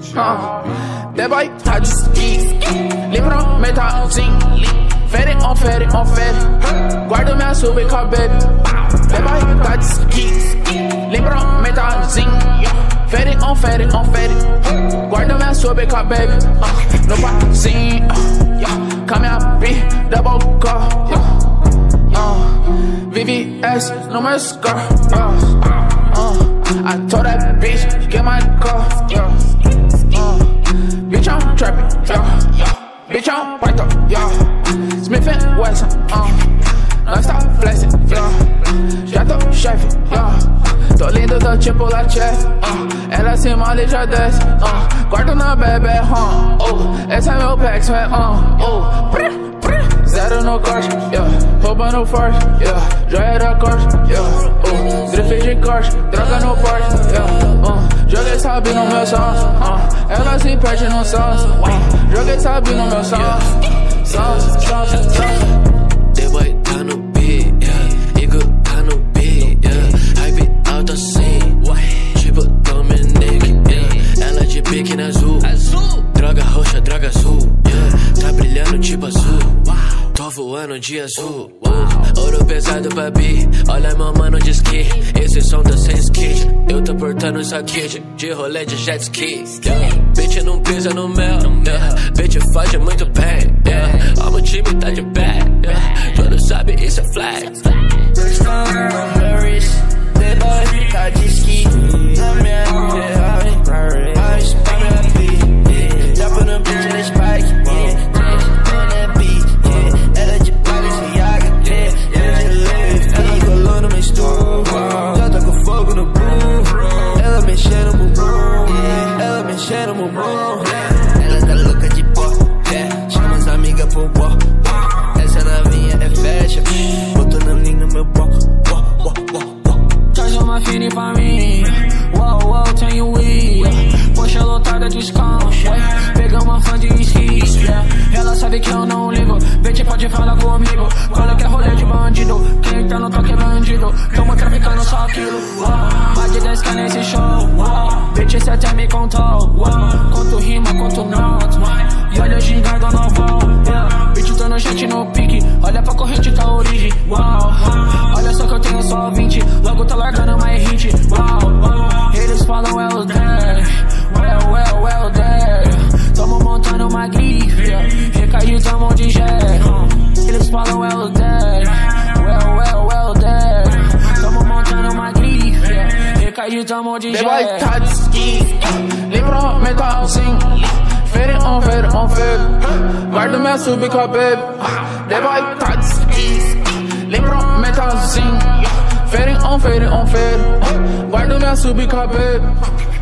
The boy tá de ski, lembra metalzinho. Fere on fere, guarda minha sub com a baby. The boy tá de ski, lembra metalzinho. Fere on fere, guarda minha sub com a baby. No barzinho, com a minha bi, double car. VVS no meu score. I told that bitch, get my car. Bitch, I'm trapping, bitch, I'm Python, Smith & Wesson, nós tá flexing, já tô chefe, tô lindo, tô tipo la chef, ela se mole e já desce, guardo na bebê, esse é meu pack, só é, zero no corte, roubando forte, joia da corte, drift de corte, droga no porte, joguei sabe no meu som, ela se perde no som, joguei sabe no meu som, The boy tá no beat, Igor tá no beat, hype alto assim, tipo Dominic, ela de biquíni azul, droga roxa, droga azul, tá brilhando tipo azul. Tô voando de azul, ouro pesado papi, olha meu mano de ski, esse som do Sense Kid, eu tô portando isso aqui de rolê de jet ski, bitch não pisa no mel, bitch faz muito bem, ó meu time tá de pé, todos sabem isso é flag. The boy tá de ski, na minha Ferrari, ice papi, dropa no bitch na spike, ela de Paris e Yaga, ela de leve, ela colou no meu estômago, já tá com fogo no boom, ela mexendo no bumbum, ela mexendo no bumbum, ela tá louca de pó, chama as amigas pro pó, essa novinha é fashion, botando linha no meu pó, traz uma fine pra mim, uau, tenho weed, poxa lotada de skunk, pega uma fã de ski, ela sabe que eu não ligo, bitch pode falar comigo, cola que é rolê de bandido, quem tá no toque é bandido, tamo traficando só aquilo, mais de 10k nesse show, bitch cê até me contou, quanto rima, quanto nota, e olha o gingado no voo, bitch tô no chat no pique, olha pra corrente tá origem, olha só que eu tenho só 20, logo tô largando mais hit, eles falam well there, well there, tamo montando uma grife, recaiu tamo de jet, eles falam well there, well there, tamo montando uma grife, recaiu tamo de jet. The boy tá de ski, lembra metalzinho, fere on fere, guarda minha sub com a baby. The boy tá de ski, lembra metalzinho, fere on fere, guarda minha sub com a baby.